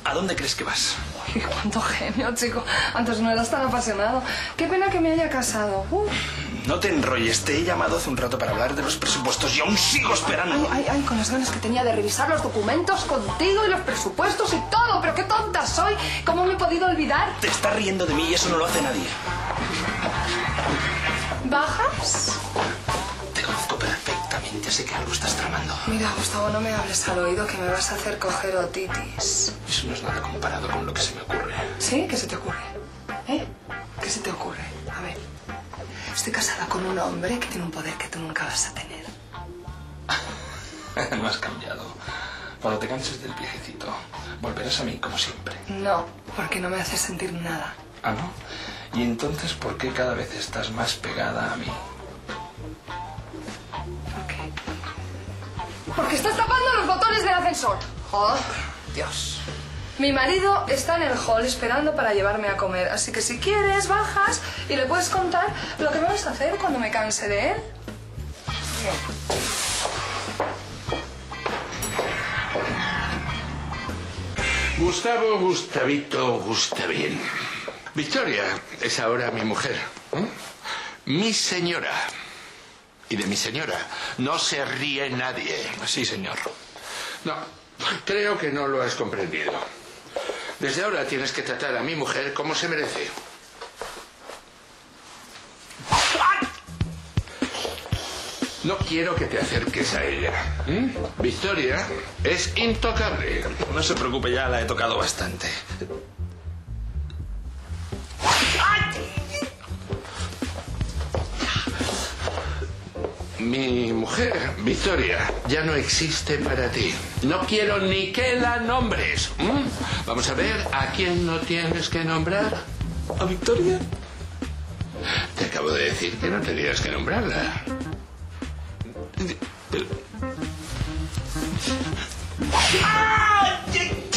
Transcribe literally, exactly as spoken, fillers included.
¿A dónde crees que vas? Uy, cuánto genio, chico. Antes no eras tan apasionado. Qué pena que me haya casado. Uf. No te enrolles. Te he llamado hace un rato para hablar de los presupuestos y aún sigo esperando. Ay, ay, ay, con las ganas que tenía de revisar los documentos contigo y los presupuestos y todo. Pero qué tonta soy. ¿Cómo me he podido olvidar? Te estás riendo de mí y eso no lo hace nadie. ¿Bajas? Te conozco perfectamente. Sé que algo estás tramando. Mira, Gustavo, no me hables al oído que me vas a hacer coger otitis. Eso no es nada comparado con lo que se me ocurre. ¿Sí? ¿Qué se te ocurre? ¿Eh? ¿Qué se te ocurre? A ver. Estoy casada con un hombre que tiene un poder que tú nunca vas a tener. No has cambiado. Cuando te canses del viejecito, volverás a mí como siempre. No, porque no me haces sentir nada. ¿Ah, no? ¿Y entonces por qué cada vez estás más pegada a mí? ¿Por qué? Porque estás tapando los botones del ascensor. ¡Oh, Dios! Mi marido está en el hall esperando para llevarme a comer, así que si quieres, bajas y le puedes contar lo que me vas a hacer cuando me canse de él. Gustavo, Gustavito, Gustavín. Victoria es ahora mi mujer. ¿eh? Mi señora. Y de mi señora no se ríe nadie. Sí, señor. No, creo que no lo has comprendido. Desde ahora tienes que tratar a mi mujer como se merece. No quiero que te acerques a ella. ¿Mm? Victoria es intocable. No se preocupe, ya la he tocado bastante. Mi mujer, Victoria, ya no existe para ti. No quiero ni que la nombres. ¿Mm? Vamos a ver a quién no tienes que nombrar. ¿A Victoria? Te acabo de decir que no tenías que nombrarla. Pero... ¡Ah!